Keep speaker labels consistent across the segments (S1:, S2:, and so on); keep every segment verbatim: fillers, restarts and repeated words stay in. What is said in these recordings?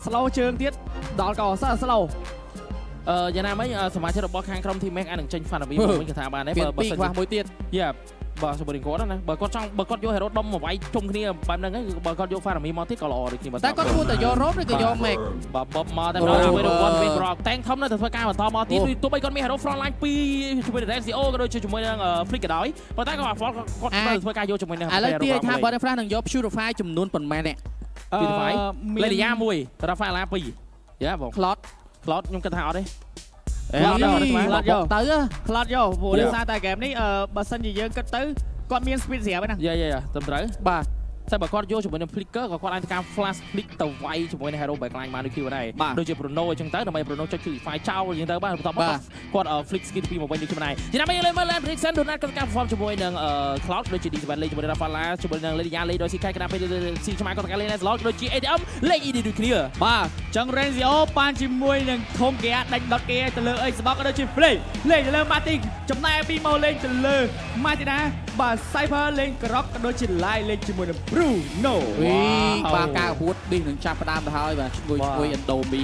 S1: slow ជើងទៀតដល់ក៏សើ slow
S2: អឺយ៉ាងណាមិញសមាជិករបស់ខាងក្រុម team Mac អាចនឹងចេញ fan វិញវិញគេថាបានដែរបើបើសិនខ្វះមួយទៀតយ៉ាបើសម្បត្តិគាត់ណាបើគាត់ចង់បើគាត់យក hero ដុំមកវាយជុំគ្នាបែបហ្នឹងគឺបើគាត់យក fan មកទៀតក៏ល្អដូចគ្នាតែគាត់គួរតែយក rope ឬក៏យក Mac បើបបមកតែដល់ជាមួយនឹងគាត់មាន rock tank ធំនៅតែធ្វើការបន្តមកទៀតទោះបីគាត់មាន hero front line ពីរជាមួយនឹង Rencio ក៏ដូចជាជាមួយនឹង Flick ក៏ដោយប៉ុន្តែគាត់គាត់គាត់ធ្វើការយកជាមួយនឹង hero ឥឡូវទាយថា Butterfly នឹងយក Purify ចំនួនប៉ុន្មានអ្នក Purify លេឌីយ៉ាមួយ Rafaela ពីរយ៉ាបង Cloud Cloud ខ្ញុំគិតថាអត់ទេអត់ដល់ខ្លាត់យកទៅខ្លាត់យកព្រោះដោយសារតែហ្គេមនេះបើសិនជាយើងគិតទៅគាត់មាន speed ស្រាប់ហ្នឹងយ៉ាយ៉ាត្រឹមត្រូវបាទតែបើគាត់យកជាមួយនឹង flicker ក៏គាត់អាចការ flash flick ទៅវាយជាមួយនឹង hero backline បានដូចគ្នាដែរដូចជា Bruno អញ្ចឹងទៅដើម្បី Bruno ចុច Purify ចោលអញ្ចឹងទៅបាទបន្ទាប់មកគាត់ flick skill ពីមកវិញដូចគ្នាដែរជាណាមិញលេងមើល Land Prediction Donut គាត់ការ perform ជាមួយនឹង Cloud ដូចជា Divan លេងជាមួយនឹង Rafaela ជាមួយនឹង Lydia លេងដោយ Sky ក្តាប់ពេលស៊ីឆ្មាគាត់ការលេង Slot ដូចជា A T M លេង E D ដូចគ្នាបាទអញ្ចឹង Rencio បានជាមួយនឹង Thom Kia ដាច់ dot K ទៅលើ Xbox ក៏ដូចជា Play លេងទៅលើ Martin ចំណែកពីមកលេងទៅលើ Martina បាទ Cypher លេង Grok ក៏ដូចជា Live លេងជាមួយនឹង Bruno វីបាទការហួតនេះនឹងចាប់ផ្ដើមទៅហើយបាទជួយជួយ Endomi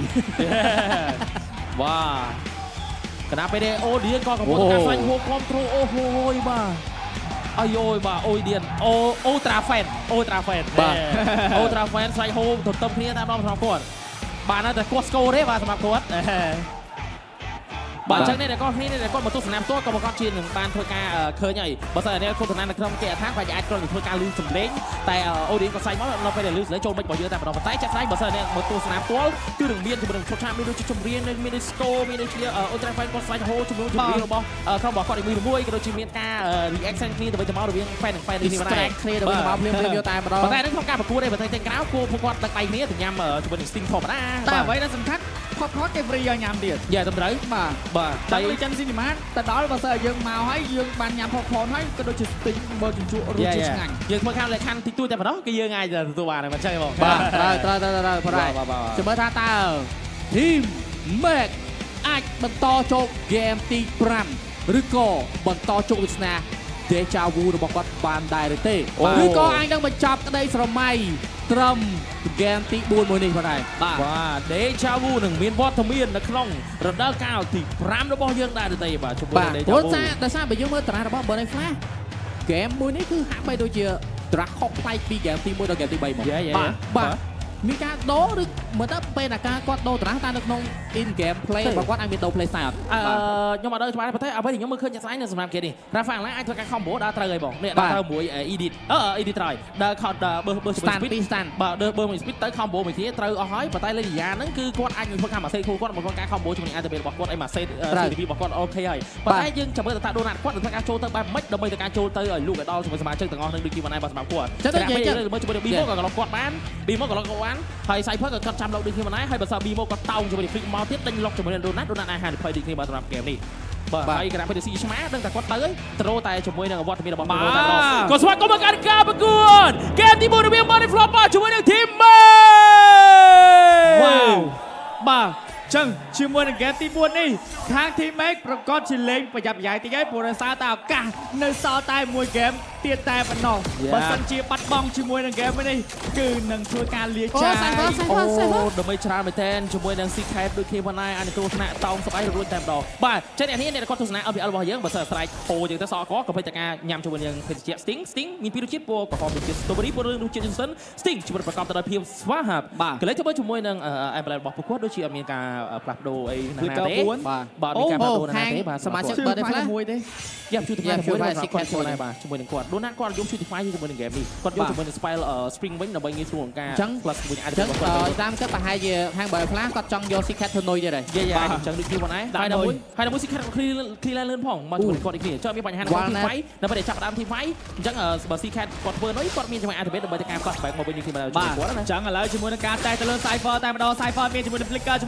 S2: បាទកណាពេលនេះអូឌៀនក៏កំពុងការស្វែងហួរគ្រប់គ្រងអូហូយបាទអាយយបាទអូឌៀនអូអូត្រាហ្វេនអូត្រាហ្វេនបាទអូត្រាហ្វេនស្វែងហួរទន្ទឹមគ្នាតាមដងសម្រាប់គាត់បាទនៅតែគាត់ស្គរទេបាទសម្រាប់គាត់បាទអញ្ចឹងនេះតែគាត់គ្នានេះតែគាត់មកទស្សនាផ្ទាល់ក៏ប្រកបជានឹងបានធ្វើការឃើញហើយបើសិនតែគាត់ទស្សនានៅក្នុងគេអថាគាត់អាចគ្រាន់តែធ្វើការលឺសម្លេងតែអូឌីនគាត់ស្អែកមកនៅពេលដែលលឺសម្លេងចូលមិចរបស់យើងតែម្ដងប៉ុន្តែចាក់ស្ដែងបើសិនតែមកទស្សនាផ្ទាល់គឺនឹងមានជាមួយនឹងឈុតឆាកមានដូចជាចម្រៀងមានដូចស្គរមានដូចជាអូត្រាហ្វេនគាត់ស្វែងហូរជាមួយចម្រៀងរបស់ក្រុមរបស់គាត់មួយមួយក៏ដូចជាមានការ reaction គ្នាទៅវិញទៅមករវាង fan និង fan នេះម្ដងគ្នាទៅវិញទៅមកភ្លាមភ្លាមយកតែម្ដងប៉ុន្តែនៅក្នុងការប្រកួតនេះបើតែទាំងក្រៅគួរពួកគាត់ដឹកដៃគ្នាទៅញ៉ាំជាមួយនឹង Sting ធម្មតាតែអ្វីដែលសំខាន់ផតផតគេព្រីយកញ៉ាំទៀតយ៉ាត្រឹមត្រូវបាទបាទតែចិនស៊ីនីម៉ាទៅដល់បើសិនយើងមកហើយយើងបានញ៉ាំផតផតហើយក៏ដូចជា Sting បើជញ្ជក់រសជាតិឆ្ងាញ់យើងធ្វើខាងលក្ខខណ្ឌតិចតួចតែប៉ុណ្ណោះគឺយើងអាចទទួលបានហើយមិនចឹងបងបាទត្រូវត្រូវត្រូវត្រូវប្រហែលចាំមើលថាតើ Team Mac អាចបន្តចូលហ្គេមទីfiveឬក៏បន្តជោគវាសនា Deja Vu របស់គាត់បានដែរឬទេឬក៏អាចនឹងបញ្ចប់ក្តីស្រមៃត្រឹមហ្គេមទីfourមួយនេះផងដែរបាទបាទ Deja Vu នឹងមានវត្តមាននៅក្នុងរដូវកាលទីfiveរបស់យើងដែរទេបាទជម្រាប Deja Vu ព្រោះសារដោយសារបើយើងមើលតារាងរបស់ Burning Flash ហ្គេមមួយនេះគឺហាក់បីដូចជាត្រាស់ខុសប្លែកពីហ្គេមទីoneដល់ហ្គេមទីthreeមកបាទបាទមានការដូរឬមើលទៅពេលតែការគាត់ដូរតារាងតែនៅក្នុង in game play របស់គាត់អាចមានដូរ play style អឺខ្ញុំអត់ដឹងច្បាស់ទេប៉ុន្តែអ្វីដែលខ្ញុំមើលឃើញជាក់ស្ដែងនៅសម្រាប់គេនេះ Rafaela អាចធ្វើការ combo ដើរត្រូវហើយបងនេះដើរត្រូវមួយ edit អឺ edit ត្រូវដើរ count បើបើ speed ពី stand បាទដើរបើមួយ speed ទៅ combo មួយគ្នាត្រូវអស់ហើយប៉ុន្តែ Lydia ហ្នឹងគឺគាត់អាចធ្វើការម៉ាសេតគូគាត់មកការ combo ជាមួយនឹង activate របស់គាត់អីម៉ាសេត ซี របស់គាត់អូខេហើយប៉ុន្តែយើងចាំមើលទៅថា Donut គាត់នឹងធ្វើការចូលទៅបែបម៉េចដើម្បីធ្វើការចូលទៅឲ្យលូកឲ្យដល់ជាមួយសមាជិកទាំងអស់នឹងដូចជាបានដែរបាទសម្រាប់គាត់តែពេលយើងមើលជាមួយនឹង Bimo ក៏គាត់បាន Bimo ក៏គាត់បានហើយ Cypher ក៏គាត់ចាំលោកដូចគ្នាមិនដែរហើយបើសិន Bimo គាត់តោងជាមួយនឹង Flick មកទៀតដេញលុកជាមួយនឹង Donut Donut អាចហាន20ដូចគ្នាបាទសម្រាប់ហ្គេមនេះបាទហើយគណៈពេលស៊ីឆ្មាដឹងតែគាត់ទៅហើយត្រូតែជាមួយនឹងអវត្តមានរបស់ Bimo តែម្ដងក៏ស្វាគមន៍មកការការប្រកួតហ្គេមទីfourរវាង Money Flop ជាមួយនឹង Team Mac វ៉ាវបាទចឹងជាមួយនឹងហ្គេមទីfourនេះខាង Team Mac ប្រកាសជាលេងប្រយ័ត្នប្រយែងតិចហើយព្រោះដោយសារតែឱកាសនៅសល់តែមួយហ្គេមទៀតតែប៉ុណ្ណោះបើសិនជាបាត់បង់ជាមួយនឹងហ្គេមនេះគឺនឹងធ្វើការលាចាយអូដើម្បីច្រើនមែនទែនជាមួយនឹង Secret ដូចគ្នាប៉ុណ្ណាអានេះគ្រោះថ្នាក់តោងស្បែករួចតែម្ដងបាទចឹងអ្នកនេះអ្នកគាត់ទស្សនា អប របស់យើងបើសិនស្រែកហូរយើងទៅសអកក៏ពេញតែការញ៉ាំជាមួយនឹងភេសជ្ជៈ Sting Sting មានពីររសជាតិពណ៌ក្រហមដូចជា Strawberry ពណ៌រឿងដូចជា Johnson Sting ជាមួយប្រកបទៅដោយភាពស្វាហាប់កលេចទៅជាមួយនឹង Emblem របស់ពួកគាត់ដូចជាអត់មានការផ្លាស់ប្ដូរអីណាទេបាទមានការផ្លាស់ប្ដូរណាទេបាទសមាជិកបើតែមួយទេយ៉ាជួយទៅមួយបាទ Secret ខ្លួនដែរបាទជាមួយនឹងគាត់ Donut គាត់យកជួយទៅ fight ជាមួយនឹង game នេះគាត់យកជាមួយនឹង Spell Spring វិញដើម្បីងាយស្រួលក្នុងការ plus មួយអាចទៅគាត់តាមគិតប្រហែលជាខាងបើខ្លះគាត់ចង់យក Secret ធ្វើនុយទៀតហើយយ៉ាយ៉ាអញ្ចឹងដូចគ្នាប៉ុណ្ណាហើយដល់មួយហើយដល់មួយ Secret គាត់ clear លឿនផងមកជាមួយគាត់នេះគ្នាចុះមានបញ្ហានៅក្នុង team fight នៅពេលចាប់ដើម team fight អញ្ចឹងបើ Secret គាត់ធ្វើនុយគាត់មានចំណុច activate ដើម្បីទៅការ flashback មកវិញនេះគ្នាបាទអញ្ចឹងឥឡូវជាមួយនឹងការតែទៅលើ Cypher តែម្ដង Cypher មានជាមួយនឹង Flicker ជាមួយនឹងការច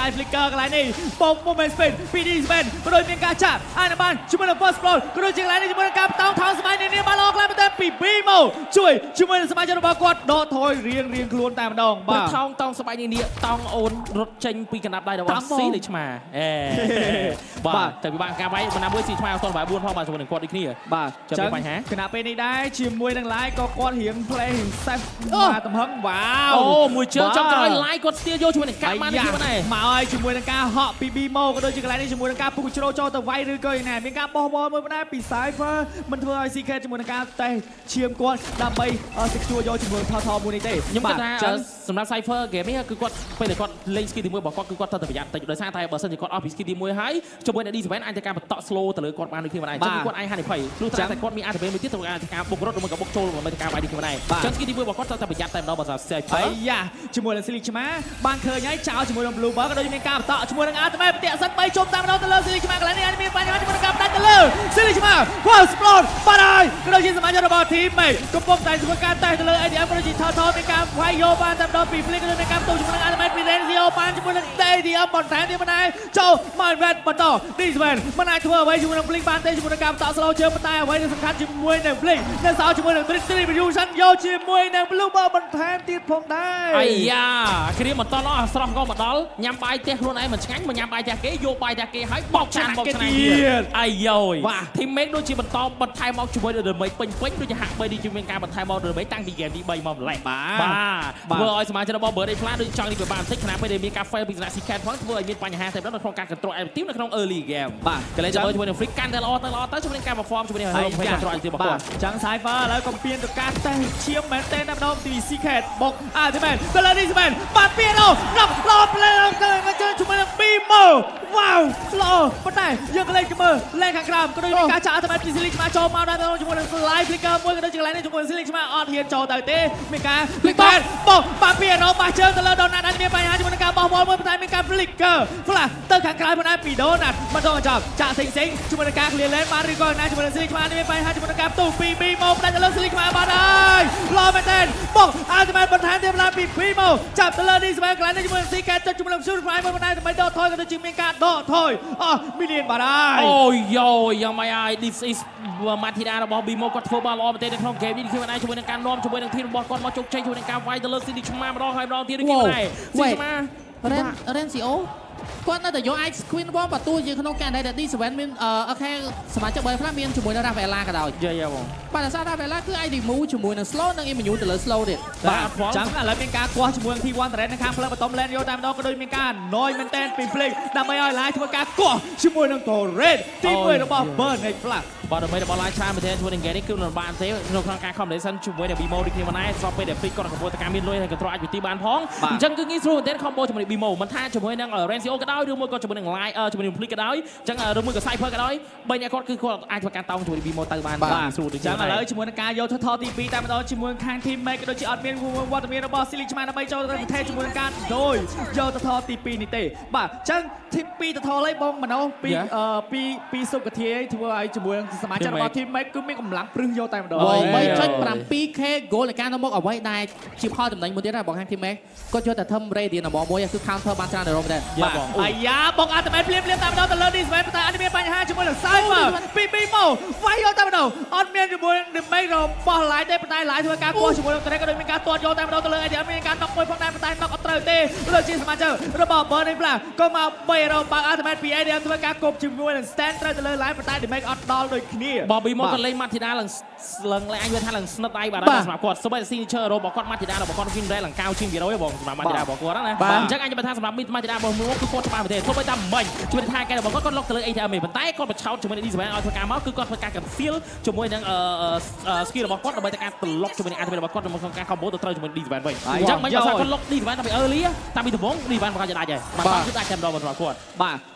S1: Sky Flicker កន្លែងនេះបោក Moment Spin ពី D Spin ក៏ដូចមានការចាប់អានបានជាមួយនឹង First Blow ក៏ដូចជាកន្លែងនេះជាមួយនឹងការបន្តថងសម័យនេះបានល្អខ្លាំងមែនទែនពី Bimo ជួយជាមួយនឹងសម័យរបស់គាត់ដកថយរៀងរៀងខ្លួនតែម្ដងបាទ
S2: ថងតងសម័យនេះតង់អូនរត់ចេញពីកណ្ដាប់ដៃរបស់ស៊ីលេឆ្មាអេបាទតែពិបាកការវាយបណ្ណាមួយស៊ីឆ្មាអត់ទាន់បែបបួនផងបាទជាមួយនឹងគាត់ដូចគ្នា
S1: បាទចាំបញ្ហាគណៈពេលនេះដែរជាមួយនឹង Live ក៏គាត់រៀង play រៀង safe បាទទំហឹងវ៉ាវ
S2: អូមួយជើងចុងក្រោយ Live គាត់ស្ទាយយកជាមួយនឹងការបាននេះហ្នឹង
S1: មកហើយជាមួយនឹងការហក់ពី Bimo ក៏ដូចជាកន្លែងនេះជាមួយនឹងការពុះជ្រោចូលទៅវាយឬក៏យ៉ាងណាមានការបោះបោលមួយបណ្ណាពី Cypher មិនធ្វើឲ្យ Secret ជាមួយនឹងការតេះឈាមគាត់ដើម្បី secure យកជាមួយថថមួយនេះទេ
S2: ខ្ញុំគិតថាសម្រាប់ Cypher game នេះគឺគាត់ពេលដែលគាត់លេង skill ទីមួយរបស់គាត់គឺគាត់ត្រូវតែប្រយ័ត្នតិចដោយសារតែបើសិនជាគាត់អស់ពី skill ទីមួយហើយជាមួយនឹង D seven អាចតែការបន្ត slow ទៅលើគាត់បានដូចគ្នាបានអញ្ចឹងគាត់អាចហានិភ័យព្រោះតែគាត់មាន activate មួយទៀតត្រូវការការបុករត់ឬមួយក៏បុកចូលដើម្បីការវាយដូចគ្នាបានអញ្ចឹង skill ទីមួយរបស់គាត់ត្រូវតែប្រយ័ត្នតែម្ដងបើថា Cypher
S1: អាយ៉ាជាមួយនឹង Silly ឆ្មាបានឃើញហើយចោលជាមួយនឹង Blue Ball ក៏ដូចមានការបន្តជាមួយនឹង Ultimate ប្រតិសិទ្ធបីជុំតាមម្ដងទៅលើ Silly ឆ្មាកន្លែងនេះអាចមានបញ្ហាជាមួយនឹងការផ្ដាច់ទៅលើ Silly ឆ្មា First Explode បាត់ហើយក៏ដូចជាសមាជិករបស់ team មេកំពុងតែធ្វើការតេស្តទៅលើ A D M ក៏ដូចជាថតថតមានការវាយយកបានតែម្ដងពី Flick ក៏ដូចមានការបន្តជាមួយនឹង Ultimate Silencio បានជាមួយនឹង A D M បន្ថែមទៀតមិនដែរចូលមក Red បន្ត D seven មិនអាចធ្វើអ្វីជាមួយនឹង Flick បានទេជាមួយនឹងការបន្ត slow ជើងប៉ុន្តែអ្វីដែលសំខាន់ជាមួយនឹង Flick នៅសល់ជាមួយនឹង Distribution យកជាមួយនឹង Blue Ball បន្ថែមទៀតផងដែរ
S2: អាយ៉ាគ្រាមបន្តអស់ស្រស់ក៏មកដល់ញ៉ាំបាយផ្ទះខ្លួនឯងមិនឆ្ងាញ់មកញ៉ាំបាយផ្ទះគេយកបាយផ្ទះគេហើយបោកចានបោកឆ្នាំទៀតអាយ៉យ Team Mate ដូចជាបន្តបន្ថែមមកជាមួយនឹង Dermate ពេញពេញដូចជាហាក់បីដូចជាមានការបន្ថែមមក Dermate តាំងពី game ទី3មកម្លេះបាទធ្វើឲ្យសមាជិករបស់ Bird Flash ដូចចង់នេះវាបានបន្តិចខណៈពេលដែលមានការ fail ពីសំណាក់ Secret ផងធ្វើឲ្យមានបញ្ហាតែម្ដងនៅក្នុងការ control active នៅក្នុង early game បាទកន្លែងជាមួយនឹង Flick កាន់តែល្អទៅល្អទៅជាមួយនឹងការ perform ជាមួយនឹង control active របស់គាត់
S1: ចឹង Cypher ឥឡូវកំពីនទៅការតេស្តឈាមមែនតែតែម្ដងពី Secret បុក Ultimate ទៅលើ D seven បាទពីរោដល់ឡប់លេងជាមួយនឹង Bimo វ៉ាវល្អប៉ុន្តែយើងក៏លេងមើលលេងខាងក្រោមក៏ដូចមានការចាក់ Ultimate ពី Silly ឆ្មាចូលមកដល់ជាមួយនឹង Live Flicker មួយក៏ដូចជាកន្លែងនេះជាមួយនឹង Silly ឆ្មាអត់ហ៊ានចូលទៅទេមានការ Flicker បោះបាទពីរោបាសជើងទៅលើ Donut អាចមានបញ្ហាជាមួយនឹងការបោះបោលមួយប៉ុន្តែមានការ Flicker ផ្លាស់ទៅខាងក្រៅប៉ុន្តែពី Donut មិនដល់ចាប់ចាក់សិងសិងជាមួយនឹងការ clear lane បានឬក៏ណាជាមួយនឹង Silly ឆ្មាមានបញ្ហាជាមួយនឹងការផ្ទុះពី Bimo ផ្ដាច់ទៅលើ Silly ឆ្មាបានហើយល្អមែនទែនបោះ Ultimate បន្ថែមទៀតឡើងពី Bimo ចាប់ទៅលើ D seven កន្លែងនេះជាមួយនឹង Secret ចុចជាមួយនឹង Super Prime មួយប៉ុន្តែដើម្បីដកថយក៏ដូចជាមានការដកថយអស់ Million បាទហើយ
S2: អូយ៉ូយ៉ាងម៉េចហើយ This is ម៉ាធីដារបស់ Bimo គាត់ធ្វើបានល្អមែនទែននៅក្នុង game នេះគឺបានជាមួយនឹងការនាំជាមួយនឹង team របស់គាត់មកជោគជ័យជាមួយនឹងការវាយទៅលើ Silly ឆ្មាម្ដងហើយម្ដងទៀតដូចគ្នាដែរ Silly ឆ្មា
S3: Ren Rencio គាត់នៅតែយក Ice Queen បងបន្ទូជាក្នុងការដែល D seven មានអូខេសមាជិក Bird Flash មានជាមួយនឹង Rafaela ក៏ដោយ
S2: យាយបង
S3: បាទសារ Rafaela គឺ I D move ជាមួយនឹង slow និង immune ទៅលើ slow ទៀត
S1: បាទចឹងឥឡូវមានការគាស់ជាមួយនឹង T one Terrain នៅខាងផ្លូវបតំ lane យកតែម្ដងក៏ដូចមានការ annoy មែនទែនពី Flick ដើម្បីឲ្យ Live ធ្វើការគាស់ជាមួយនឹង Terrain ទីមួយរបស់ Bird Flash
S2: បាទដើម្បីរបស់ Live ច្រើនមែនទែនជាមួយនឹង game នេះគឺមិនបានទេនៅក្នុងការ combination ជាមួយនឹង Bimo ដូចគ្នាមិនដែរស្របពេលដែល Flick គាត់កំពុងតែការមានលុយហើយ control អាចវិទីបានផងអញ្ចឹងគឺងាយស្រួលមែនទែន combo ជាមួយនឹង Bimo មិនថាជាមួយនឹង Rencio ក៏ដោយឬមួយក៏ជាមួយនឹង Live ជាមួយនឹង Flick ក៏ដោយអញ្ចឹងឬមួយក៏ Cypher ក៏ដោយបីអ្នកគាត់គឺគាត់អាចធ្វើការតោងជាមួយនឹង Bimo ទៅបានបាទស្រួលដូចចឹងឥឡូវជាមួយនឹងការយកថតទីពីរតែម្ដងជាមួយខាង team mate ក៏ដូចជាអត់មានវត្តមានរបស់ Silly ឆ្មាដើម្បីចូលទៅប្រទេសជាមួយនឹងការដោយយកថតទីពីរនេះទេបាទអញ្ចឹង team ពីរថតហើយបងមណោពីពីពីសុខធាធ្វើឲ្យជាមួយនឹងសមាជិករបស់ team mate គឺមានកម្លាំងព្រឹងយកតែម្ដង
S3: បីចុចប្រាំពីរ K goal នៃការនាំមកអ្វីដែលជាផលចំណេញមួយទៀតដែរបងខាង team mate គាត់យកតែធ្វើ radiant របស់មួយគឺ counter បានច្រើនដល់រំដែរ
S1: បាទអាយ៉ាបងអត់តែភ្លាមភ្លាមតែម្ដងទៅលើ D seven តែអត់មានបញ្ហាជាមួយនឹង Cypher ពី Bimo វាយយកតែម្ដងអត់មានជាមួយនឹង Damage របស់ Live ទេប៉ុន្តែ Live ធ្វើការគោះជាមួយនឹង Terrain ក៏ដូចមានការទាត់យកតែម្ដងទៅលើ A D M មានការknock មួយផងដែរប៉ុន្តែ knock អត់ត្រូវទេលើជាសមាជិករបស់ Bird Flash ក៏មកបីរបើក Ultimate ពី A D M ធ្វើការគប់ជាមួយនឹង Stand ត្រូវទៅលើ Live ប៉ុន្តែ Damage អត់ដល់ដូចគ្នា
S2: បប Bimo ក៏លេង Mathida ឡើងឡើងលេងអាចនិយាយថាឡើងស្និទ្ធដៃបាទសម្រាប់គាត់សូម្បីតែ signature របស់គាត់ Mathida របស់គាត់ Win Rate ឡើងកៅជាង Hero បងសម្រាប់ Mathida របស់គាត់ណាអញ្ចឹងអាចនិយាយថាសម្រាប់ Mathida របស់មួយគឺគាត់ច្បាស់មែនទេសូម្បីតែមិញជាមួយថាគេរបស់គាត់គាត់លុកទៅលើ A D M ប៉ុន្តែគាត់បិឆោតជាមួយនឹង D seven ឲ្យធ្វើការមកគឺគាត់ធ្វើការ conceal ជាមួយនឹង skill របស់គាត់ដើម្បីតែការត្រឡប់ជាមួយនឹង activate របស់គាត់ក្នុងការ combo ទៅត្រូវជាមួយ D seven វិញអញ្ចឹងមិនបើថាគាត់លុក D seven តាំងពី early តាំងពីដំបូង D seven គាត់จะដាច់ហើយបាទគាត់គឺអាចចាំដល់របស់គាត់
S1: បាទ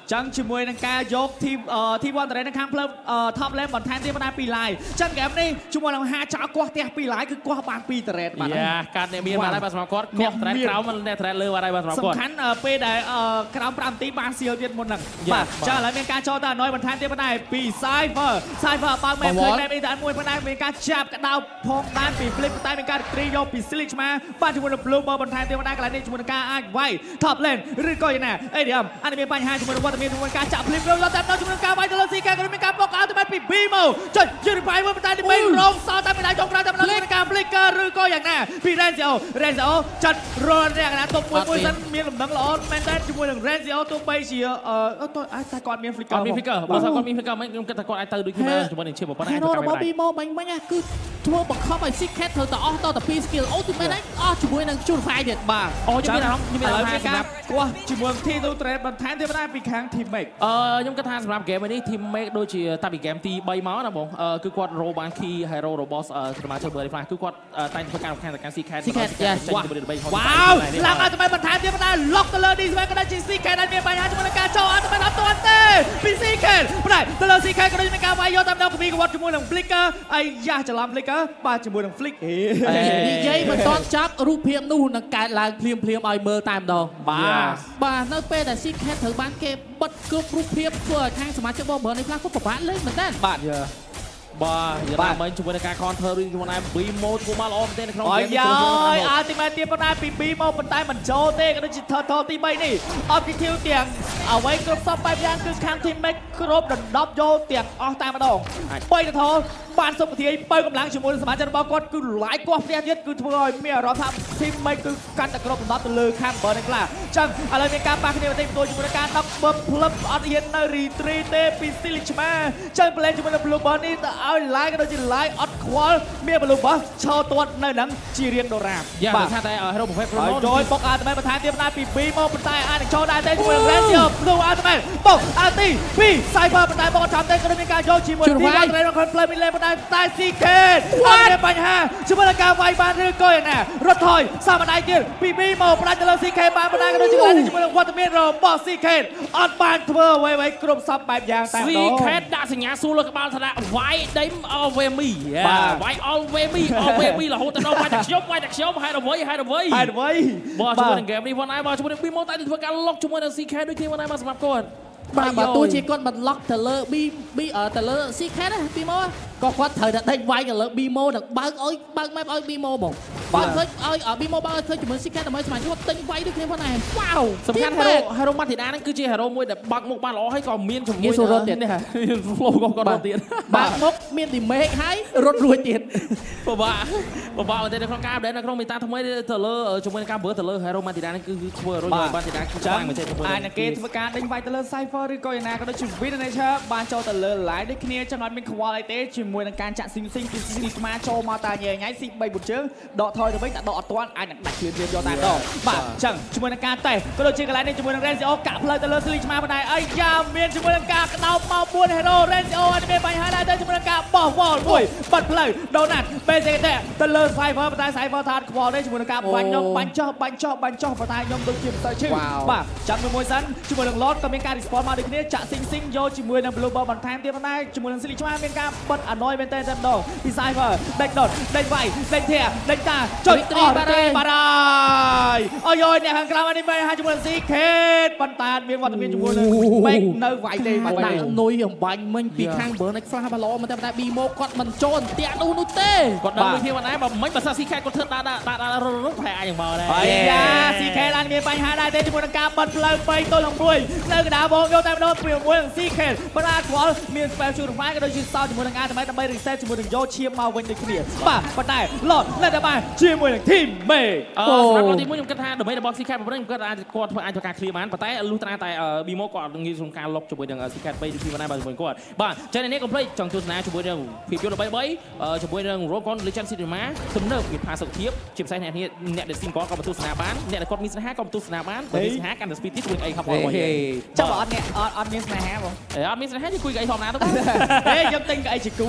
S1: จังชิมวยนังกายกทีมทีมบอลแต่ในข้างเพลิมท็อปเลนบอลแทนที่มาได้ปีไลจังแกมนี่ชิมวยนังหาจ้ากว่าเตะปีไลคือกว่าบางปีแต่เร็ดมา
S2: การเนี่ยมีมาได้บางสมัยก่อนกว่าแต่คราวมันเนี่ยแต่เลยว่าได้บางสมัยก่อน
S1: สำคัญปีใดคราวปรามตีบางเซียวเดียนหมดหนักจ้าแล้วมีการโจตาน้อยบอลแทนที่มาได้ปีไซเฟอร์ไซเฟอร์บางแม่เคยแม่ในด้านมวยมาได้มีการจับกระดาวพองด้านปีฟลิปใต้มีการกรีโยปีซิลิชมาบ้านชิมวยนังบลูเบอร์บอลแทนที่มาได้กันแล้วนี่ชิมวยนังกาอ้างไว้ท็อปเลนหรือก็ยังไงเอ้ยเดี๋ยวอันนี้มีปัญหาชิมวยนังว่าจะมีชิมวยนังกาจับฟลิปเราแต่เราชิมวยนังกาไว้แต่เราซีแกก็มีการปกเอาแต่มันปีบีโมจนยืนไปว่ามันได้ไม่ลงซ้อแต่ไม่ได้จงกระทำเราชิมวยนังกาฟลิกเกอร์หรือก็อย่างไงพี่เรนซิโอเรนซิโอจัดรอนแรกนะตัวมวยมวยนั้นมีหลุมดังล้อแมนเทนชิมวยนังเรนซิโอตัวไปเชียร์เอ่อตัวไอ้ตะกอนมีฟลิกเกอร์
S2: มีฟลิกเกอร์บอสกอนมีฟลิกเกอร์ไม่ตะกอนไอ้ตื่นดูขึ้นมาชิมวยนังเชื่อบอกว่าได้
S3: แค่โน้ตบอบีโมมันไม่ไงคือทัวร์บอกเข้าไปซิกแคทเธอแต่อ้อต่อแต่ปีสกิลโอ้ถึงไม่ได้อ้อชิมวยนังจุดไฟเด็ดบ้า
S2: อ๋อยังมีอะไรน้องยังมีอะไร
S1: ไม่กล้ากลัวชิมวยที่ตัวเตะบอลแทนที่ไม่ได้ปีแข่งทีมเมก
S2: เอ่อยังกระทานสำหรับเกมวันนี้ทีมเมกโดยเฉพาะตาบีเกมตีใบเมาส์นะผมเอ่อคือกวาดโรบานคีไฮโรโรบอสเอ่อสมาชิกเบอร์ไฟคือกวาดเอ่อตั้งประการแข่งจากการซีแคท
S3: ซีแคท
S1: ว้าวหลังอาจจะไปบอลแทนที่ไม่ได้ล็อกตะเลดีสมัยก็ได้จีซีแคทได้มีปัญหาชิมวยนังกาโจอาจจะไปรับตัวเต้ปีซีแคทไม่ได้ตะเลซีแคทก็ได้มีการไวโยตามดาวกับมีกับวัดชิมวยนังฟลิกเกอร์ไอ้ยาจะล้ำฟลิกเกอร์ปาชิมวยนังฟลิกเอ๋
S3: ดีเจมันตอนจับรูปเพียงนู่นนังการลายเพลียมเพลียมไอเมอร์ตามดอง
S1: บ้า
S3: บ้าเนื้อเป้แต่ซีแคทถึงบ้านเก็บบัดกึบรูปเพียบเพื่อทางสมาชิกบอลเบอร์ในพลาดก็ปะปะเลยเหมือนกัน
S1: บ้าเยอะ
S2: บ้าอย่าบ้าเหมือนชิมวยนังการคอนเทอร์ริงชิมวยนังบีโมทูมาล้อมเต้นครอง
S1: เกมยอยอาติมาเตียปนาปีบีโมปันไตมันโจเต้กันด้วยจิตเธอทอตีใบนี่ออบคิวเตียงเอาไว้กรบซับไปยางคือข้างทีมไม่ครบดันดับโยเตียงออกตามมาดองไปกระทอบานสมทีไปกำลังชิมวยสมาชิกบอลก็คือหลายกว่าเพียงยึดคือทอยเมียเราทำทีมไม่คือการตะกรบดับตะลือข้างบอลในกล้าจังอะไรมีการปาคเดียวเต็มตัวชิมวยการนับเบิร์พลับออดเย็นนารีตรีเตปิซิลิชมาจังเปลี่ยนชิมวยบลูบอลนี่แต่เอาไล่กันโดยจิไล่ออดควอลเมียบลูบอลชาวตัวในหนังจีเรียงโดราม
S2: อย่างท่าแต่ให้เราผมให้โปรโมท
S1: โดยปกอาตมาประธานเตรียมนาปีบีโมปันไตอ่านโชว์ได้เต้ชิมวยแรนเซียบลูอาตมาปกอาตีปีไซเบอร์ปันไตปกทำเต้ก็ได้มีการโยกชิมวยที่การเตะคอนเฟิร์มมิเลปันไตใต้ซีเคนวันนี้ปัญหาชิมวยการไวบานหรือก็อย่างน่ะรถถอยสามบันไดเกียร์ปีบีโมปันไตจะเลิกซีเคนบานปันไตก็ได้ชิมวยชิมวยวัตเมียนเราบอสซีเคนออดบานเทอร์ไว้ไว้กลุ่มซับแบบยางแต่
S2: ซีเคนด่าสัญญาสู้เลยกับบาลธนาไว้ได้เอาเวมี่ไว้เอาเวมี่เอาเวมี่เราแต่เราไว้แต่เชียวไว้แต่เชียวให้เราไว้ให้เราไว้
S1: ให้เราไว้
S2: บอสชิมวยเกมนี้วันไหนบอสชิมวยบีโมใต้ถึงการล็อกชิมวยซีเคนด้วยที่วันไหนมาสมัครก่อน
S3: บ้าตัวชีก้อนมันล็อกแต่เลอบีบีเออแต่เลอซีแคทนะบีโมก็ควัดเธอได้ไวกันเลยบีโมดักบ้าเอ้ยบ้าไม่เอ้ยบีโมบอกบ้าเคยเอ้ยเออบีโมบ้าเคยจะเหมือนซีแคทแต่ไม่สมัยที่ว่าตึงไวด้วยเพราะไหนว้าว
S2: สำคัญไฮโรไฮโรมาตินานั่นคือจีไฮโรมวยแต่บักมุกบ้านล้อให้ก่อนเมียนชมมวย
S3: รถเตียนเนี่ย
S2: โลก็ก็รถเตียน
S3: บักมุกเมียนดิเมฆให้รถรวยเตียน
S2: บ้าบ้าบ้าแต่ในครั้งการเดินในครั้งมีตาทำไมเธอเลอชมมวยในการเบิร์ตเธอเลอไฮโรมาตินานั่นคือคือรถยนต์มาตินาคือจ้างเหมือนเช่น
S1: อ่านเกมทำการดึงไวเธอเลอไซเฟอร์หรือก็อย่างนั้นก็ได้ชุดวิทย์ในเชิงบานโจเธอเลอหลายได้คะแนนจังหวัดเป็นควอลิตี้ชิมมวยในการจัดซิงซิงซิงมาโชว์มาตาเย่ไงสิใบบุญเชิงดอกทอยจะไม่ตัดดอกตัวอันดักเขียนเรียนยอตาดอกบ่าจังชิมวยในการเตะก็โดนเชิงกันแล้วในชิมวยในเรนซิโอกะเพลย์เตเลอร์ซิลิชมาบันไดไอ้ยาเมียนชิมวยในการกระดาวมาบุญเฮโร่เรนซิโออันนี้เป็นไปหาได้เตะชิมวยในการบอลวอลบุยบัดเพลย์โดนัทเบเซเตะเตเลอร์ไซเฟอร์บันไดไซเฟอร์ทานควอลได้ชิมวยในการบันยมบันชอบบันชอบบันชอบบันไดยมโดนจิมใส่ชื่อบ่าจังมวยสันชิมวยในลอดก็มีการดิสปอร์ตมาดึงนี้จะซิงซิงโยชิมวยในบลูบอลบันแทนเทียบบันไดชิมวยในซิลิชมาเป็นการบัดอันน้อยเป็นเตะเต็มดอกที่ไซเฟอร์เด็กโดดเด็กไวเด็กเทียเด็กตาจนออกเตะบาได้ออยเนี่ยทางกลางอันนี้ไม่ให้จมูกซีเคสปันตาเมียนวัตถุเมียนจมูกเลยไม่เนื้อไหวเลย
S3: มันหนักนุยอย่างใบมันปีข้างเบอร์ในฟลาบาล้อมันแต่บีโมกอดมันโจนเตียนูนุเต้
S2: กดดันไปที่วันไหนแบบไม่ภาษาซีแคสกดเถิดตาตาตาตารุกแพ้อย่างเบาเลย
S1: ไอ้ยาซีแคสอันนี้ไปหาได้เต้จมูกกลางบันเพลิงไปตัวลงด้วยเนื้อกระดาษโบกโยนแต่ไม่โดนเปลี่ยนมวยซีเคสปนาขวาเมียนสเปเชียลไฟก็โดยชื่อซาวจมูกกลางทำไมทำไมรีเซ็ตจมูกโยเชียมาวันในเคลียร์ป่ะปันได้หลอดเล่นได้ไหมเชียร์มวยทีมเมย์
S2: เออสำหรับเราทีมมวยกระทาเดี๋ยวไม่ได้บอลซีแคสผมเล่นก็อาจจะกดอาจจะการเคลียร์มันแต่ลูกตาแต่บีโมก่อนตรงนี้สงการล็อกจมูกอย่างซีแคสไปที่วันไหนบางคนก็บ้านเจนนี่ก็เพลย์จังตัวนะจมูกอย่างผิดจุดไปไปจมูกอย่างโรคอนลิชันซิติมาสมเนิบมีพาสุเทียบจิบไซน์เนี่ยเนี่ยเดซิงก้อนกับประตูสนามบ้านเนี่ยกดมีสนามห้ากับประตูสนามบ้านเปิดมีสนามห้ากันเดสปีดที่ตัวไอ้ครับผม
S1: เจ้าบอลเนี่ยออดออดมีสนามห้าผม
S2: เออออดมีสนามห้าที่คุยกับไอ้ทอมนะทุกคน
S1: เฮ้ยยังติงกับไอ้จิกู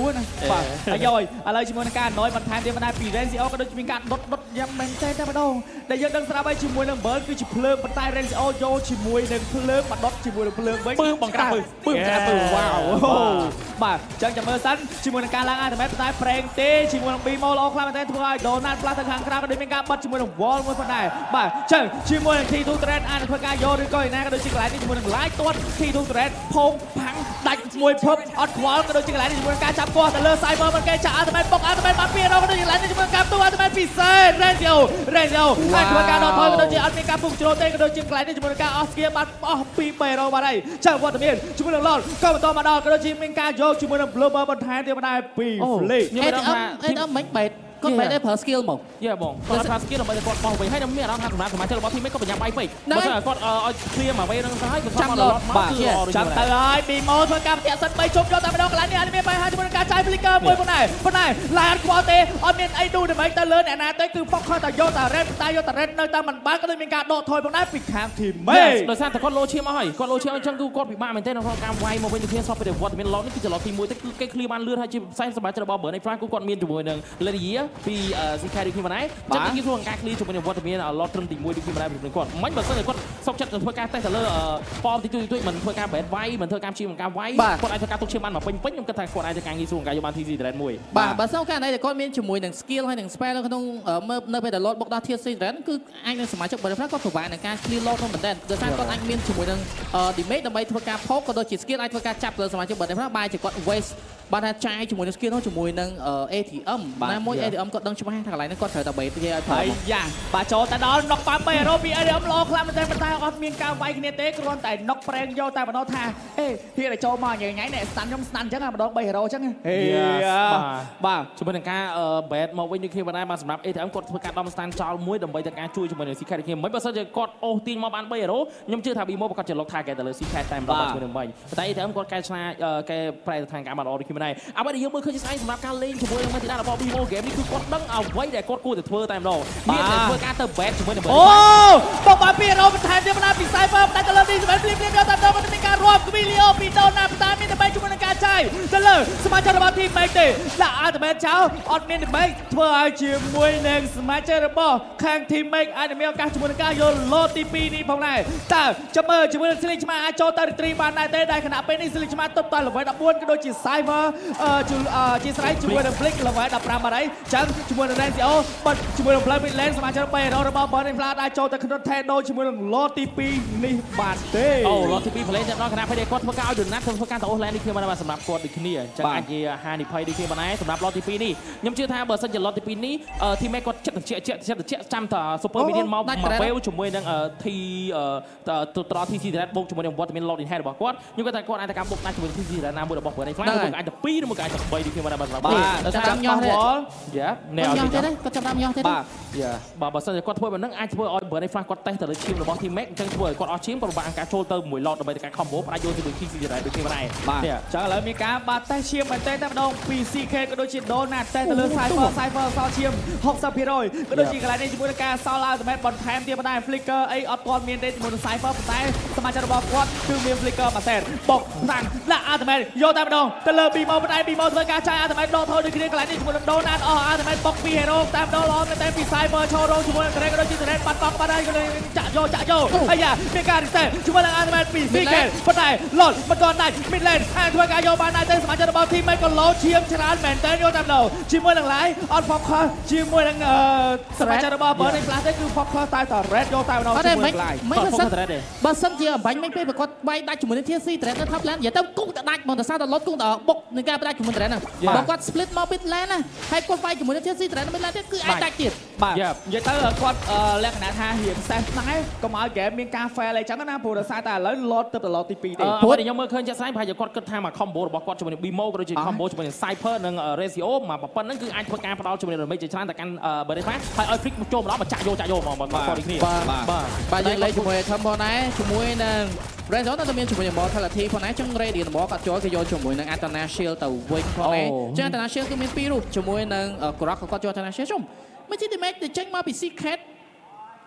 S1: មួយណាបាទហើយយយឥឡូវជាមួយនឹងការណយបន្ថែមទៀតបណ្ដាពី Rencio ក៏ដូចជាមានការដុតដុតយ៉ាងមែនទេតែម្ដងដែលយើងដឹងស្រាប់ហើយជាមួយនឹង Bird គឺជាភ្លើងប៉ុន្តែ Rencio យកជាមួយនឹងភ្លើងមកដុតជាមួយនឹងភ្លើងវិញ
S2: ពើបង្ក្រាបពើពើបង្ក្រាបពើវ៉ាវ
S1: បាទអញ្ចឹងចាំមើលសិនជាមួយនឹងការឡើងអាតមែតតែប្រេងទេជាមួយនឹង Bimo ល្អខ្លាំងមែនទេធ្វើឲ្យ Donald ផ្លាស់ទៅខាងក្រៅក៏ដូចមានការបាត់ជាមួយនឹង Wall មួយផងដែរបាទអញ្ចឹងជាមួយនឹង T two Thread អាចនឹងធ្វើការយកឬក៏ឯណាក៏ដូចជាកន្លែងនេះជាមួយនឹង Light ទាត់ T two Thread ផោងផាំងដាច់មួយភពអត់ខ្វល់ក៏ដូចជាកន្លែងនេះជាមួយនឹងការចាប់គាស់ទៅលើ Cyber មិនគេចាក់អាតមែតបុកអាតមែតមកពីរក៏ដូចជាកន្លែងនេះជាមួយនឹងការផ្ទុះអាតមែតពិសេស Rencio Rencio អាចធ្វើការដកថយក៏ដូចជាអត់មានការពុកជ្រោទេក៏ដូចជាកន្លែងនេះជាមួយនឹងការអស់ស្គៀបាត់អស់ពីរបាទហើយចាវត្តមានជាមួយនឹង Lord ក៏បន្តមកដល់ក៏ដូចជាមានការយកជាមួយនឹង Bloober បន្ថែមទៀតដែរពី Flick
S3: ខ្ញុំដឹងថាអេតអមមិនបែតគាត់បែតតែប្រើ skill មក
S2: យេបងគាត់ប្រើ skill ដើម្បីគាត់បោះវិញហើយខ្ញុំមានអារម្មណ៍ថាសម្រាប់សមាជិករបស់ team គាត់បញ្ញាបាយពេកបើសិនគាត់ឲ្យ clear មកវិញនឹងទៅហើយគាត់ចាំដល់បាទ
S1: ចាំទៅហើយ Bimo ធ្វើការផ្ទះសិនបីជុំយកតែម្ដងកន្លែងនេះអត់មានបញ្ហាជាមួយនឹងការចាយ Flicker មួយប៉ុណ្ណេះប៉ុន្តែឡានខ្វល់ទេអត់មានអីទូដើម្បីទៅលើអ្នកណាទេគឺ focus តែយកតែ red តែយកតែ red នៅតែមិនបានក៏ដូចមានការដកថយប៉ុណ្ណេះពីខាង team មេ
S2: ដោយសារតែគាត់លោឈាមអស់ហើយគាត់លោឈាមអញ្ចឹងគឺគាត់ពិបាកមែនទេក្នុងការវាយមកវិញទៅគ្នាសពពីវត្តមាន Lord នេះគឺជា Lord ទីមួយទេគឺគេ clear បានលឿនហើយជាផ្សេងសមាជិករបស់ Burn Flash គឺគាត់មានជាមួយនឹង Lydia ពី Zika ដូចគ្នាម្ដងចឹងគេធ្វើការ clear ជាមួយនឹងវត្តមាន Lord ត្រឹមទីមួយដូចគ្នាម្ដងពីគាត់មិនបើសិនតែគាត់សុកចិត្តទៅធ្វើការតេស្តទៅលើ form ទី2ទី2មិនធ្វើការ bad វាយមិនធ្វើការព្យាយាមការវាយគាត់អាចធ្វើការទុកឈាមបានមកពេញពេញខ្ញុំគិតថាគាត់អាចធ្វើការងារស្រួលការយកបាន T C Dread មួយ
S3: បាទបើសិនការណៃតែគាត់មានជាមួយនឹង skill ហើយនឹង spell នៅក្នុងមើលនៅពេលដែល load បុកដល់ T C Dread គឺអាចនឹងសមាជិក Burn Flash គាត់ provide នឹងការ clear load ក្នុងមែនតើដោយសារគាត់អាចមានជាមួយនឹង damage ដើម្បីធ្វើការផោកក៏ដូចជា skill អាចធ្វើការចាប់លើសមាជិក Burn Flash បាយជាគាត់ waste បានថាចាយជាមួយនឹង skill នោះជាមួយនឹង A T M ណាមួយ A T M គាត់ដឹងច្បាស់ថាកន្លែងនេះគាត់ត្រូវតែ bait ទេឲ្យផល
S1: ហើយយ៉ាបាទចូលតែដល់ knock ប៉ា3 hero ពី A T M ល្អខ្លាំងមែនតែប៉ុន្តែអត់មានការវាយគ្នាទេគ្រាន់តែ knock ប្រេងយកតែម្ដងថាអេហ៊ានតែចូលមកញ៉ៃញ៉ៃនេះ stun ខ្ញុំ stun អញ្ចឹងម្ដង3 hero អញ្ចឹងហេ
S2: បាទជាមួយនឹងការ bait មកវិញដូចគ្នាបានមកសម្រាប់ A T M គាត់ធ្វើការដំ stun ចោលមួយដើម្បីទៅការជួយជាមួយនឹង Secret ដូចគ្នាមិនបើសិនជាគាត់អូសទាញមកបាន3 hero ខ្ញុំជឿថា Bimo ប្រកាសជា lock target ទៅលើ Secret តែម្ដងជាមួយនឹងវិញប៉ុន្តែ A T M គាត់កែច្នៃកែប្រែទៅខាងការបានល្អដូចគ្នាដែរអ្វីដែលយើងមើលឃើញស្អីសម្រាប់ការលេងជាមួយនឹង Martina របស់ Bimo game នេះគឺគាត់ដឹងអ្វីដែលគាត់គួរតែធ្វើតែម្ដងមានតែធ្វើការទៅ bait ជាមួយនឹង
S1: អូបបពី hero បន្ថែមទៀតបណ្ដាពី Cyber បណ្ដាទៅលើ នេះសម្រាប់ភ្លាមភ្លាមយកតែម្ដងគាត់មានការរាប់ Quilio ពី Dona បន្តាមានតែជាមួយនឹងការចាយទៅលើសមាជិករបស់ team មិនទេដាក់ ultimate ចោលអត់មាន debate ធ្វើឲ្យជាមួយនឹងសមាជិករបស់ខាង team មិនអាចមានឱកាសជាមួយនឹងការយក lot ទី2នេះផងដែរតើចាំមើលជាមួយនឹង Sling ឆ្មាអាចចូលទៅ retrieve បានដែរទេដែលខណៈពេលនេះ Sling ឆ្មាទប់ដល់ level 14ក៏ដូចជា Cyber ជាស្រ័យជាមួយនឹង Blink level 15បាត់ហើយចឹងជាមួយនឹង Rencio បាត់ជាមួយនឹង Play Mid Lane សមាជិក hero របស់ Burn Flash អាចចូលទៅក្នុង Tendo ជាមួយនឹង lot ទី2នេះបានទេ
S2: អូ lot ទី2 play តែដល់ខណៈពេលគាត់ធ្វើការឲ្យ Donut ធ្វើការទៅអូស lane នេះគ្នាបានសម្រាប់គាត់ដូចគ្នាចឹងអាចជាហានិភ័យដូចគ្នាបានដែរសម្រាប់ lot ទី2នេះខ្ញុំជឿថាបើសិនជា lot ទី2នេះ team mate គាត់ចិត្តត្រជាក់ចិត្តត្រជាក់ចាំត super minion មកមក wave ជាមួយនឹង T ត្រ T C Dread បូកជាមួយនឹងវត្តមាន lot in head របស់គាត់ខ្ញុំគិតថាគាត់អាចទៅការបុកដាច់ជាមួយ T C Dread ណាមួយរបស់ Burn Flash មួយអាចទៅ2ឬមួយអាចទៅ3ដូចគ្នាបានសម្រាប់
S1: បាទចាំញ៉ោះទេ
S2: យ៉ាណែ
S3: ឲ្យទេគាត់ចាំញ៉ោះទេ
S2: បាទយ៉ាបាទបើសិនជាគាត់ធ្វើបែបហ្នឹងអាចធ្វើឲ្យ Burn Flash គាត់តេស្តទៅលើឈាមរបស់ team mate អញ្ចឹងធ្វើឲ្យគាត់អស់ឈាមគាត់ពិបាកការចូលទៅមួយ lot ដើម្បីទៅការ combo អាចយកទៅដូច T C Dread ដូចគ្នាបានដែរ
S1: បាទចឹងឥឡូវមានការបាត់តេស្តឈាមមែនទេតែម្ដងពី C K ក៏ដូចជា Donut តេស្តទៅលើ Cyber Cyber សល់ឈាម 60% ក៏ដូចជាកន្លែងនេះជាមួយនឹងការសល់ ultimate បន្ថែមទៀតបានដែរ Flicker អីអត់ទាន់មានទេជាមួយនឹង Cyber ប៉ុន្តែសមាជិករបស់គាត់គឺមាន Flicker មួយសែនបុកណាំងដាក់ ultimate យកតែម្ដងទៅលើ Bimo ប៉ុន្តែ Bimo ធ្វើការចាយ ultimate ដកថយដូចគ្នាកន្លែងនេះជាមួយនឹង Donut អស់ ultimate បុកពី hero តែម្ដងល្អមែនទេពី Cyber ចូលរងជាមួយនឹង Drake ក៏ដូចជា Drake បាត់បង់បាត់ហើយក៏ចាក់យកចាក់យកហើយយ៉ាមានការ reset ជាមួយនឹង ultimate ពី C K ប៉ុន្តែ Lot មិនទាន់ដាច់ mid lane អាចធ្វើការយកបានដែរទេសមាជិករបស់ team ក៏លោឈាមច្រើនមែនទេយកតែម្ដងជាមួយនឹង Live អត់ focus ជាមួយនឹងសមាជិករបស់ Burn Flash ទេគឺ focus តែតែ red យកតែម្ដងជាមួយនឹង Live
S3: មិនសិនបើសិនជាអំបញ្ញមិនពេលប្រកបវាយដាច់ជាមួយនឹង T C Dread នៅ top lane និយាយទៅគង់តែដាច់មកតែសារតែ Lot គង់តែបុកនឹងការផ្ដាច់ជាមួយ Dread ហ្នឹងបើគាត់ split មក mid lane ណាហើយគាត់វាយជាមួយនឹង T C Dread នៅ mid lane ទៀតគឺអាចដាច់ទៀត
S1: បាទនិយាយទៅគាត់លក្ខណៈថារៀងសេះដែរកុំឲ្យ game មានការ fail អីចឹងណាព្រោះដោយសារតែឥឡូវ Lot ទៅដល់ Lot ទី2ទេ
S2: ព្រោះខ្ញុំមើលឃើញចាក់ស្ដែងប្រហែលជាគាត់គិតថាមក combo របស់គាត់ជាមួយនឹង Bimo ក៏ដូចជា combo ជាមួយនឹង Cypher និង Rencio មកប៉ុណ្្នឹងគឺអាចធ្វើការផ្ដល់ជាមួយនឹង damage ជាច្រើនតែកាន់ Burn Flash ហើយឲ្យ Flick ចូលម្ដងមកចាក់យកចាក់យកមកមកគាត់នេះ
S3: បាទបាទបាទយើងលេងជាមួយ Combo ដែរជាមួយនឹង Rencio នៅតែមានជាមួយនឹង Mortality ផងដែរចឹង Ready របស់គាត់ចូលគេយកជាមួយនឹង Athena Shield ទៅវិញផងដែរចឹង Athena Shield គឺមានពីររូបជាមួយនឹង Grok ក៏គាត់យក Athena Shield ជុំមិនជិះ damage ទៅចេញមកពី Secret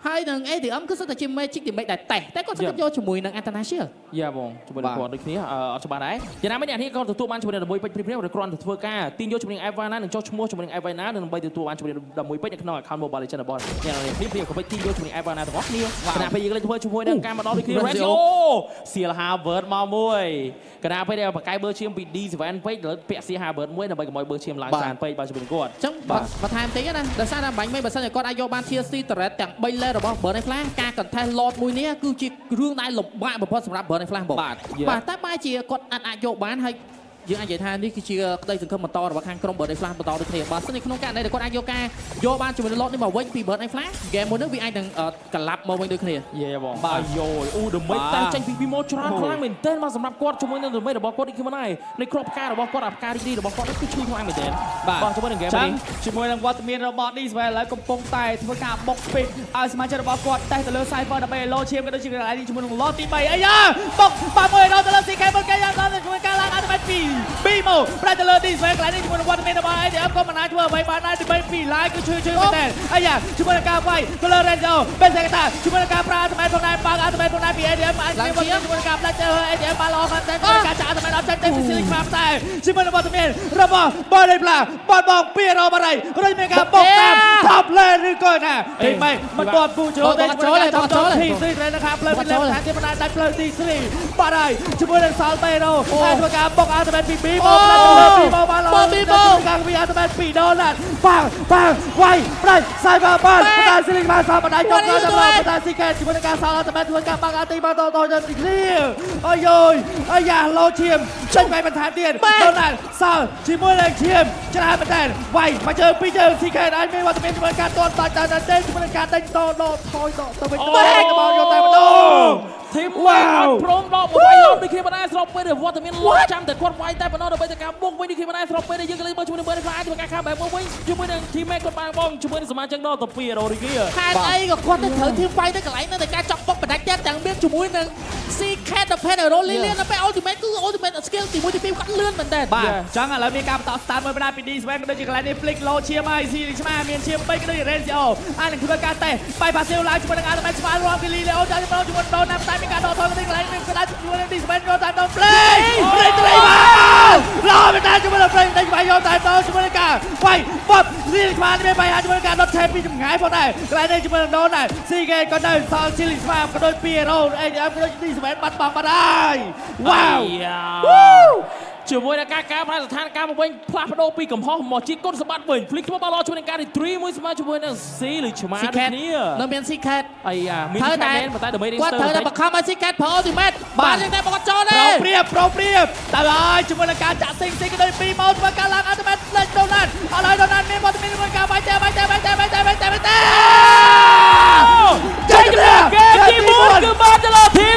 S3: ហើយនឹង เอ ที เอ็ม គឺសិតតែជា magic ទីមេតែតែតែគាត់សិតតែយកជាមួយនឹង international
S2: យ៉ាបងជាមួយនឹងគាត់ដូចគ្នាអត់ច្បាស់ដែរយ៉ាងណាមិញអ្នកនេះគាត់ទទួលបានជាមួយនឹង11ពេជ្រព្រីមឬគ្រាន់តែធ្វើការទាញយកជាមួយនឹង Evana និងចុះឈ្មោះជាមួយនឹង Evana និងដើម្បីទទួលបានជាមួយនឹង11ពេជ្រនៅក្នុង account Mobile Legends របស់យ៉ាងណានេះព្រីមក៏ពេជ្រទាញយកជាមួយនឹង Evana ទាំងអស់គ្នាគណៈពេលយើងលេងធ្វើជាមួយនឹងការមកដល់ដូចគ្នា Ratio សៀល Harvard មកមួយគណៈពេលដែលបកកាយបើឈាមពី D សេវែន ពេជ្រលើពាក់សៀ Harvard មួយដើម្បីកុំឲ្យបើឈាមឡើងច្រើនពេកបើជាមួយនឹងគាត់
S3: អញ្ចឹងបន្ថែមតិចណាដោយសារតែបាញ់មិនបើសិនជាគាត់អាចយកបាន Tier C Turret ទាំង3 layer របស់ Burn Flash ការ contest lot មួយនេះគឺជារឿងដែលលំបាកបំផុតសម្រាប់ Burn Flash បងបាទតែបែរជាគាត់អាចអាចយកបានហើយយើងអាចនិយាយថានេះគឺជាក្តីសង្ឃឹមបន្តរបស់ខាងក្រុម Burn Flash បន្តដូចគ្នាបើសិនជាក្នុងករណីដែលគាត់អាចយកការយកបានជាមួយនឹង lot នេះមកវិញពី Burn Flash ហ្គេមមួយនេះវាអាចនឹងកលាប់មកវិញដូចគ្នា
S2: យេបងបាទយោអូដមេតែចេញពីពីម៉ូច្រើនខ្លាំងមែនទែនមកសម្រាប់គាត់ជាមួយនឹងដមេរបស់គាត់នេះគឺមិនដែរនៃក្របផ្ការបស់គាត់អាផ្ការីករាយរបស់គាត់នេះគឺឈឺខ្លាំងមែនទែនបាទជាមួយនឹងហ្គេមនេះ
S1: ជាមួយនឹងវត្តមានរបស់ D ស្វែឥឡូវកំពុងតែធ្វើការបុកពេកឲ្យសមាជិករបស់គាត់តែទៅលើ Cypher ដើម្បីលោឈាមក៏ដូចជាកន្លែងនេះជាមួយនឹង lot ទី3អាយ៉ាបុកបាមួយដល់ទៅលើ ซี เค បុកកាយយ៉ាងដល់ជាមួយការឡើងអត់បានពី Bimo ប្រតិលើ D ស្វែកន្លែងនេះជាមួយនឹងវត្តមានរបស់ เอ ที เอ็ม ក៏មិនអាចធ្វើអ្វីបានដែរទី3ពី live គឺឈឺឈឺមែនតើអាយ៉ាជាមួយនឹងការវាយទៅលើ Renzo បេសេកតាជាមួយនឹងការប្រាអត់មែនផងដែរបើអត់មែនផងដែរពី เอ ที เอ็ม អាចជាមួយនឹងការផ្លាច់ទៅ เอ ที เอ็ม បានល្អមែនតើការចាក់អត់មែនអត់ចេញទៅ Facility មកតែជាមួយនឹងវត្តមានរបស់ Body Blast បាត់បង់ពីរ៉ូបារីរួចមានការបុកតាម Top Lane ឬក៏ណាទី3មិនទាន់ពូចូលទេចូលទេចូលទេទី3ត្រូវនៅខាងផ្លូវពីលេខខាងទីបណ្ដាដាច់ផ្លូវទី3បាត់ហើយជាមួយនឹង Saltero ហើយធ្វើការបុកអត់មែនពី B មកផ្លាច់ទៅលើ B មកបានល្អពី B ការវាអត់មែនពីដូណាត់ប៉ាំងប៉ាំងវាយផ្ដាច់ Cyber បានបណ្ដា Ceiling បានសោះបណ្ដាយកទៅដល់បណ្ដា ซี เค ជាមួយនឹងការសោះអត់មែនធ្វើការបាក់អាទីមកតតទៅ clear អាយយអាយ៉ាលោឈាមចេញไปបន្ថែមទៀតដូណាត់សោះជាមួយនឹងឈាមច្រើនមែនតើវាយមកជើងពីរជើង ซี เค អាចមានវត្តមានជាមួយការតន់តាច់តែតែជាមួយនឹងការដេញតដថយតទៅវិញទៅកបោយកតែម្ដង
S2: ធីមវ៉ាវព្រមដល់វាយឡប់ដូចគ្នាបណ្ដាស្របពេលវត្តមានលត់ចាំតែគាត់វាយតែបណ្ដោះដើម្បីតែការបុកវិញដូចគ្នាបណ្ដាស្របពេលដែលយើងក៏លេងមើលជាមួយនឹង Burn Flash ធ្វើការខាំបែបមកវិញជាមួយនឹងធីមមេគាត់បានបងជាមួយនឹងសមាជិកដល់ទៅពីរ៉ូដូចគ្នា
S3: ហេតុអីក៏គាត់ទៅត្រូវធីមវាយទៅកន្លែងនៅតែការចាប់បុកបណ្ដាច់ទាំងមានជាមួយនឹង ซี เค Depend Hero Lilian ទៅពេល Ultimate គឺ Ultimate Skill ទី1ទី2គាត់លឿនមែនតើ
S1: បាទអញ្ចឹងឥឡូវមានការបន្ត start មួយបណ្ដាពី D ស្វែងក៏ដូចជាកន្លែងនេះ flick low ឈាមហើយ C ឆ្មាមានឈាម3ក៏ដូចជា Renzo អាចនឹងធ្វើការតេះបាយ passive ឡើងជាមួយនឹង Ultimate ឆ្មារួមពី Lilian ចូលទៅជាមួយដល់ណាតែមានការដកថយក៏ដូចកន្លែងនេះក្តាច់ជាមួយនឹង D ស្វែងចូលតាមដល់ play ព្រៃត្រីបានឡោមែនតើជាមួយនឹង play តែបាយយកតែដល់ជាមួយនឹងការវាយបត់ Lilian ឆ្មាមានបាយជាមួយនឹងការដុត tape ពីចម្ងាយផងដែរកន្លែងនេះជាមួយនឹង Don ដែរ ซี เค ក៏នៅសល់ Chili ឆ្មាក៏ដូចពី Hero អេ ที เอ็ม ក៏ដូច D ស្វែងបាត់បង់បាត់ហើយវ៉ាវ
S2: ជាមួយនឹងការការផ្លាស់ស្ថានភាពមកវិញផ្លាស់ប្ដូរពីកំហុសមកជាគុណសម្បត្តិវិញភ្លេចធ្វើបាល់ល្អជាមួយនឹងការទី3មួយស្មើជាមួយនឹង C ឬឆ្មាដូចគ្នា
S3: នៅមាន ซี เค
S2: អាយ៉ាមាន C មែនប៉ុន្តែដើម្បី
S3: គាត់ត្រូវតែបង្ខំឲ្យ ซี เค ប្រើ Ultimate បានយ៉ាងតែគាត់ចូលទេ
S1: ប្រូព្រៀបប្រូព្រៀបតែហើយជាមួយនឹងការចាក់សិងសិងក៏ដូចពីរមកធ្វើការឡើង Ultimate លេចដូណាត់អត់ហើយដូណាត់មានមកមានមួយការបាយតែបាយតែបាយតែបាយតែបាយតែបាយតែចេញទៅគេទីមួយគឺបានទៅលើធី